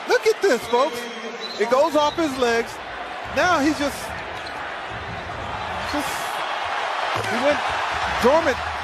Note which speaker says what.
Speaker 1: Look at this, folks. It goes off his legs. Now he's just he went dormant